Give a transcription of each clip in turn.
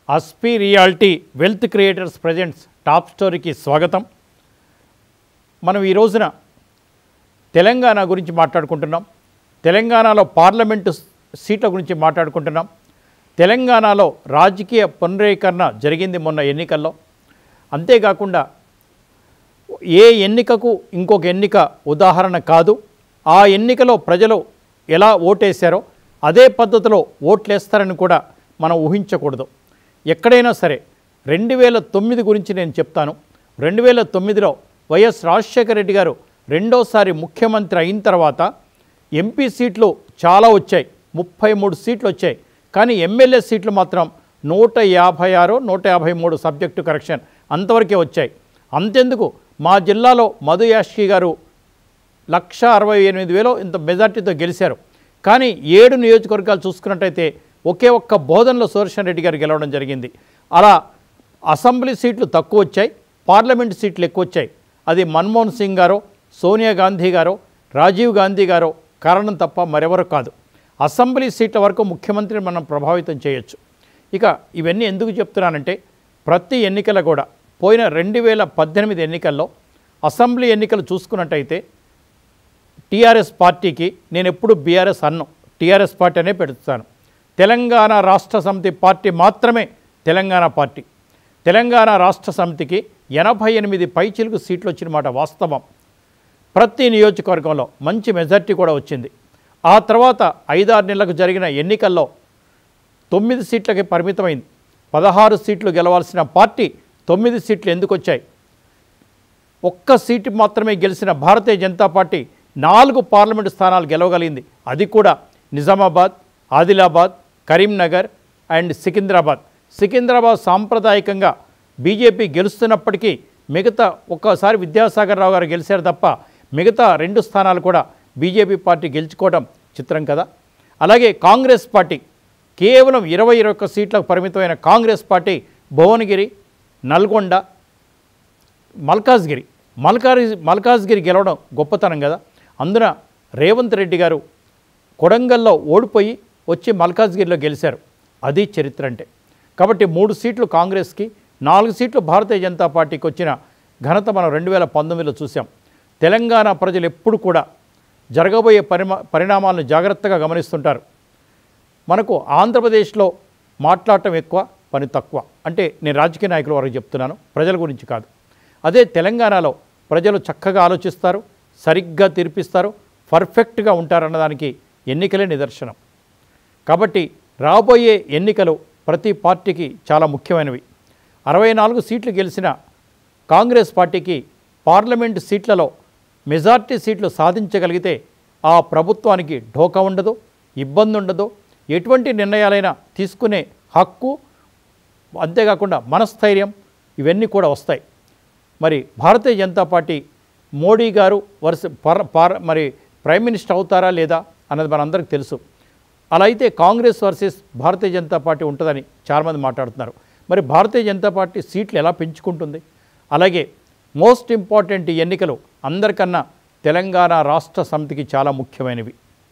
Aspi reality wealth creators presents top స్టోరీకి స్వాగతం. మనం ఈ రోజున తెలంగాణ గురించి మాట్లాడుకుంటున్నాం. తెలంగాణలో పార్లమెంటు సీట్ల గురించి మాట్లాడుకుంటున్నాం. తెలంగాణలో రాజకీయ పునరీకరణ జరిగింది మొన్న ఎన్నికల్లో. అంతేకాకుండా ఏ ఎన్నికకు ఇంకొక ఎన్నిక ఉదాహరణ కాదు. ఆ ఎన్నికలో ప్రజలు ఎలా ఓటేశారో అదే పద్ధతిలో ఓట్లేస్తారని కూడా మనం ఊహించకూడదు. ఎక్కడైనా సరే 2009 గురించి నేను చెప్తాను. 2009లో వైఎస్ రాజశేఖర రెడ్డి గారు రెండోసారి ముఖ్యమంత్రి అయిన తర్వాత ఎంపీ సీట్లు చాలా వచ్చాయి, 33 సీట్లు వచ్చాయి. కానీ ఎమ్మెల్యే సీట్లు మాత్రం 156, 153 సబ్జెక్టు కరెక్షన్ అంతవరకే వచ్చాయి. అంతెందుకు, మా జిల్లాలో మధు యాష్కి గారు 168,000 ఇంత మెజార్టీతో గెలిచారు. కానీ 7 నియోజకవర్గాలు చూసుకున్నట్టయితే ఒకే ఒక్క బోధనలో సుదర్శన్ రెడ్డి గారు గెలవడం జరిగింది. అలా అసెంబ్లీ సీట్లు తక్కువ వచ్చాయి, పార్లమెంటు సీట్లు ఎక్కువ వచ్చాయి. అది మన్మోహన్ సింగ్ గారో, సోనియా గాంధీ గారో, రాజీవ్ గాంధీ గారో కారణం తప్ప మరెవరు కాదు. అసెంబ్లీ సీట్ల వరకు ముఖ్యమంత్రిని మనం ప్రభావితం చేయొచ్చు. ఇక ఇవన్నీ ఎందుకు చెప్తున్నానంటే, ప్రతి ఎన్నికల కూడా పోయిన 2018 ఎన్నికల్లో అసెంబ్లీ ఎన్నికలు చూసుకున్నట్టయితే టీఆర్ఎస్ పార్టీకి నేను ఎప్పుడు బీఆర్ఎస్ అన్ను, టీఆర్ఎస్ పార్టీ అనే పెడుతాను. తెలంగాణ రాష్ట్ర సమితి పార్టీ మాత్రమే తెలంగాణ పార్టీ. తెలంగాణ రాష్ట్ర సమితికి 88 పైచిలుకు సీట్లు వచ్చిన మాట వాస్తవం. ప్రతి నియోజకవర్గంలో మంచి మెజార్టీ కూడా వచ్చింది. ఆ తర్వాత 5-6 నెలలకు జరిగిన ఎన్నికల్లో 9 సీట్లకి పరిమితమైంది. 16 సీట్లు గెలవాల్సిన పార్టీ 9 సీట్లు ఎందుకు వచ్చాయి? ఒక్క సీటు మాత్రమే గెలిచిన భారతీయ జనతా పార్టీ 4 పార్లమెంటు స్థానాలు గెలవగలిగింది. అది కూడా నిజామాబాద్, ఆదిలాబాద్, కరీంనగర్ అండ్ సికింద్రాబాద్ సాంప్రదాయకంగా బీజేపీ గెలుస్తున్నప్పటికీ మిగతా ఒక్కసారి విద్యాసాగర్ రావు గారు గెలిచారు తప్ప మిగతా 2 స్థానాలు కూడా బీజేపీ పార్టీ గెలుచుకోవడం చిత్రం కదా. అలాగే కాంగ్రెస్ పార్టీ కేవలం 20-21 సీట్లకు పరిమితమైన కాంగ్రెస్ పార్టీ భువనగిరి, నల్గొండ, మల్కాజ్గిరి గెలవడం గొప్పతనం కదా. అందున రేవంత్ రెడ్డి గారు కొడంగల్లో ఓడిపోయి వచ్చి మల్కాజ్గిరిలో గెలిచారు. అది చరిత్ర అంటే. కాబట్టి 3 సీట్లు కాంగ్రెస్కి, 4 సీట్లు భారతీయ జనతా పార్టీకి వచ్చిన ఘనత మనం 2019లో చూసాం. తెలంగాణ ప్రజలు ఎప్పుడు కూడా జరగబోయే పరిణామాలను జాగ్రత్తగా గమనిస్తుంటారు. మనకు ఆంధ్రప్రదేశ్లో మాట్లాడటం ఎక్కువ, పని తక్కువ. అంటే నేను రాజకీయ నాయకుల వరకు చెప్తున్నాను, ప్రజల గురించి కాదు. అదే తెలంగాణలో ప్రజలు చక్కగా ఆలోచిస్తారు, సరిగ్గా తీర్పిస్తారు, పర్ఫెక్ట్గా ఉంటారన్నదానికి ఎన్నికలే నిదర్శనం. కాబట్టి రాబోయే ఎన్నికలు ప్రతి పార్టీకి చాలా ముఖ్యమైనవి. 64 సీట్లు గెలిచిన కాంగ్రెస్ పార్టీకి పార్లమెంటు సీట్లలో మెజార్టీ సీట్లు సాధించగలిగితే ఆ ప్రభుత్వానికి ఢోకా ఉండదు, ఇబ్బంది ఉండదు, ఎటువంటి నిర్ణయాలైనా తీసుకునే హక్కు, అంతేకాకుండా మనస్థైర్యం ఇవన్నీ కూడా వస్తాయి. మరి భారతీయ జనతా పార్టీ మోడీ గారు మరి ప్రైమ్ మినిస్టర్ అవుతారా లేదా అన్నది మనందరికీ తెలుసు. అలా అయితే కాంగ్రెస్ వర్సెస్ భారతీయ జనతా పార్టీ ఉంటుందని చాలామంది మాట్లాడుతున్నారు. మరి భారతీయ జనతా పార్టీ సీట్లు ఎలా పెంచుకుంటుంది? అలాగే మోస్ట్ ఇంపార్టెంట్ ఎన్నికలు అందరికన్నా తెలంగాణ రాష్ట్ర సమితికి చాలా ముఖ్యమైనవి.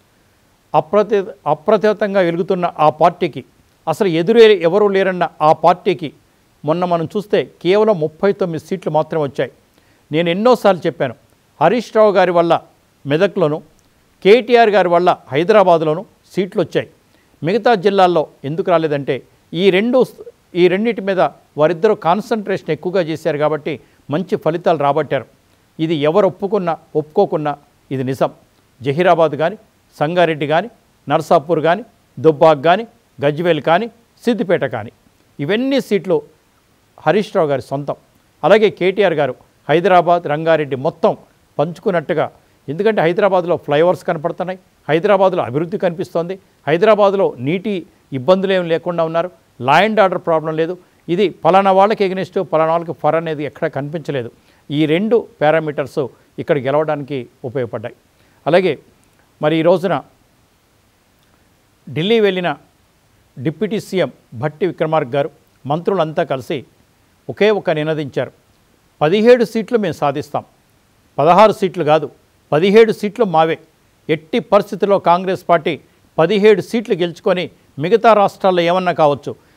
అప్రతిహతంగా వెలుగుతున్న ఆ పార్టీకి, అసలు ఎవరూ లేరన్న ఆ పార్టీకి మొన్న మనం చూస్తే కేవలం 39 సీట్లు మాత్రమే వచ్చాయి. నేను ఎన్నోసార్లు చెప్పాను, హరీష్ రావు గారి వల్ల మెదక్లోను, కేటీఆర్ గారి వల్ల హైదరాబాద్లోను సీట్లు వచ్చాయి. మిగతా జిల్లాల్లో ఎందుకు రాలేదంటే ఈ రెండింటి మీద వారిద్దరూ కాన్సన్ట్రేషన్ ఎక్కువగా చేశారు కాబట్టి మంచి ఫలితాలు రాబట్టారు. ఇది ఎవరు ఒప్పుకోకున్నా ఇది నిజం. జహీరాబాద్ కానీ, సంగారెడ్డి కానీ, నర్సాపూర్ కానీ, దుబ్బాక్ కానీ, గజ్వేల్ కానీ, సిద్దిపేట కానీ ఇవన్నీ సీట్లు హరీష్ రావు గారి సొంతం. అలాగే కేటీఆర్ గారు హైదరాబాద్, రంగారెడ్డి మొత్తం పంచుకున్నట్టుగా. ఎందుకంటే హైదరాబాద్లో ఫ్లైఓవర్స్ కనపడుతున్నాయి, హైదరాబాద్లో అభివృద్ధి కనిపిస్తోంది, హైదరాబాద్లో నీటి ఇబ్బందులు ఏమి లేకుండా ఉన్నారు, లా అండ్ ఆర్డర్ ప్రాబ్లం లేదు. ఇది పలానా వాళ్ళకి ఎగనెస్ట్, పలానా వాళ్ళకి ఫర్ అనేది ఎక్కడ కనిపించలేదు. ఈ 2 పారామీటర్స్ ఇక్కడ గెలవడానికి ఉపయోగపడ్డాయి. అలాగే మరి ఈ రోజున ఢిల్లీ వెళ్ళిన డిప్యూటీ సీఎం భట్టి విక్రమార్క గారు మంత్రులంతా కలిసి ఒకే నినదించారు. 17 సీట్లు మేము సాధిస్తాం, 16 సీట్లు కాదు, 17 సీట్లు మావే. ఎట్టి పరిస్థితుల్లో కాంగ్రెస్ పార్టీ 17 సీట్లు గెలుచుకొని మిగతా రాష్ట్రాల్లో ఏమన్నా కావచ్చు,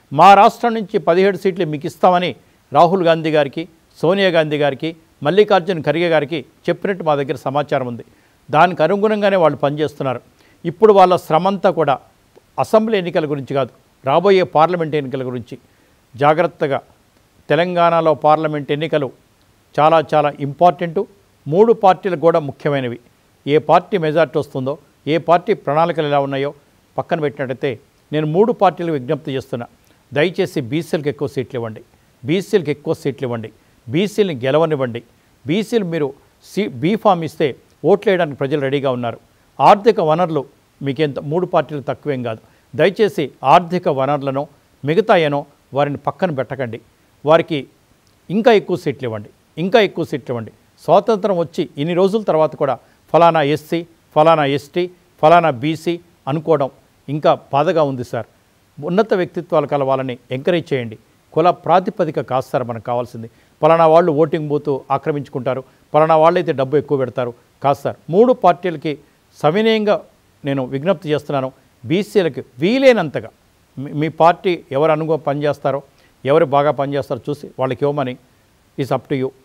మా రాష్ట్రం నుంచి 17 సీట్లు మీకు ఇస్తామని రాహుల్ గాంధీ గారికి, సోనియా గాంధీ గారికి, మల్లికార్జున ఖర్గే గారికి చెప్పినట్టు మా దగ్గర సమాచారం ఉంది. దానికి అనుగుణంగానే వాళ్ళు పనిచేస్తున్నారు. ఇప్పుడు వాళ్ళ శ్రమంతా కూడా అసెంబ్లీ ఎన్నికల గురించి కాదు, రాబోయే పార్లమెంట్ ఎన్నికల గురించి. జాగ్రత్తగా తెలంగాణలో పార్లమెంట్ ఎన్నికలు చాలా చాలా ఇంపార్టెంటు. 3 పార్టీలకు కూడా ముఖ్యమైనవి. ఏ పార్టీ మెజార్టీ వస్తుందో, ఏ పార్టీ ప్రణాళికలు ఎలా ఉన్నాయో పక్కన పెట్టినట్టయితే నేను 3 పార్టీలకు విజ్ఞప్తి చేస్తున్నా. దయచేసి బీసీలకు ఎక్కువ సీట్లు ఇవ్వండి, బీసీలకు ఎక్కువ సీట్లు ఇవ్వండి, బీసీలని గెలవనివ్వండి. బీసీలు మీరు బీఫామ్ ఇస్తే ఓట్లు వేయడానికి ప్రజలు రెడీగా ఉన్నారు. ఆర్థిక వనరులు మీకెంత 3 పార్టీలు తక్కువేం కాదు. దయచేసి ఆర్థిక వనరులను మిగతాయనో వారిని పక్కన పెట్టకండి. వారికి ఇంకా ఎక్కువ సీట్లు ఇవ్వండి, ఇంకా ఎక్కువ సీట్లు ఇవ్వండి. స్వాతంత్రం వచ్చి ఇన్ని రోజుల తర్వాత కూడా ఫలానా ఎస్సీ, ఫలానా ఎస్టీ, ఫలానా బీసీ అనుకోవడం ఇంకా బాధగా ఉంది సార్. ఉన్నత వ్యక్తిత్వాలు కల వాళ్ళని ఎంకరేజ్ చేయండి. కుల ప్రాతిపదిక కాదు సార్ మనకు కావాల్సింది. ఫలానా వాళ్ళు ఓటింగ్ బూత్ ఆక్రమించుకుంటారు, ఫలానా వాళ్ళైతే డబ్బు ఎక్కువ పెడతారు కాదు సార్. 3 పార్టీలకి సవినయంగా నేను విజ్ఞప్తి చేస్తున్నాను. బీసీలకి వీలైనంతగా మీ పార్టీ ఎవరు అనుగుణ పనిచేస్తారో, ఎవరు బాగా పనిచేస్తారో చూసి వాళ్ళకి ఇవ్వమని ఈజ్ అప్ టు యూ.